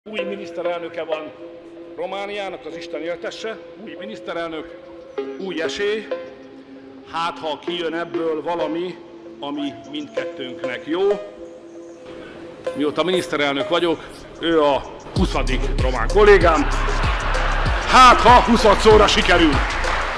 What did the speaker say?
Új miniszterelnöke van Romániának, az Isten éltesse, új miniszterelnök, új esély, hát ha kijön ebből valami, ami mindkettőnknek jó. Mióta miniszterelnök vagyok, ő a 20. román kollégám, hát ha 20-szorra sikerül.